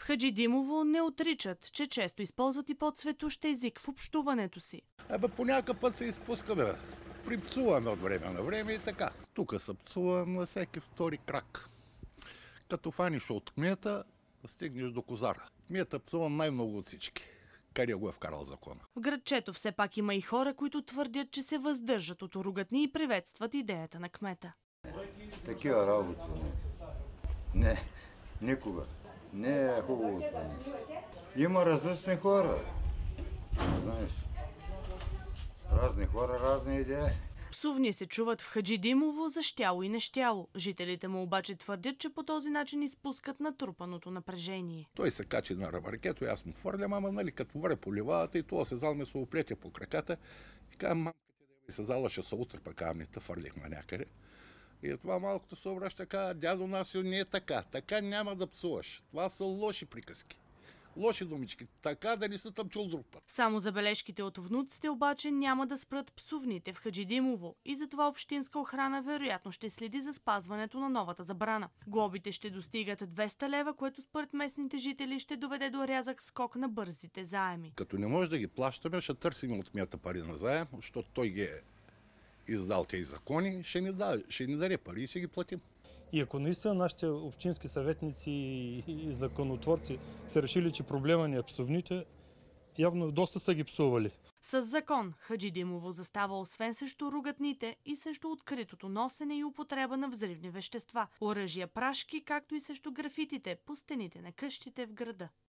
Хаджидимово не отричат, че често използват и по-цветущ език в общуването си. По някакъв път се изпускаме. Припцуваме от време на време и така. Тук се пцува на всеки втори крак. Като фаниш от кмета, стигнеш до козара. Кмета пцува най-много от всички. Къде го е вкарал закона? В градчето все пак има и хора, които твърдят, че се въздържат от ругатни и приветстват идеята на кмета. Такива работи. Не, никога. Не е хубаво това нещо. Има различни хора. Знаеш, разни хора, разни идеи. Псувни се чуват в Хаджидимово за щяло и нещяло. Жителите му обаче твърдят, че по този начин изпускат натрупаното напрежение. Той се качи на ръбаркето и аз му фърлям, ама нали, като върне поливавата и това се зал ме се оплетя по краката. И казвам, мамката да се зала, ще се утре, пък ами те фърлихме някъде. И това малкото се обръща, казва, дядо Насио, не е така. Така няма да псуваш. Това са лоши приказки. Лоши думички. Така да не се съм чул друг път. Само забележките от внуците обаче няма да спрат псувните в Хаджидимово и затова общинска охрана вероятно ще следи за спазването на новата забрана. Глобите ще достигат 200 лева, което според местните жители ще доведе до рязък скок на бързите заеми. Като не може да ги плащаме, ще търсим от кмета пари на заем, защото той ги е издал тези закони, ще ни даде пари и ще ги платим. И ако наистина нашите общински съветници и законотворци са решили, че проблема ни е псовните, явно доста са ги псували. С закон Хаджидимово застава освен срещу ругатните и срещу откритото носене и употреба на взривни вещества, оръжия, прашки, както и срещу графитите по стените на къщите в града.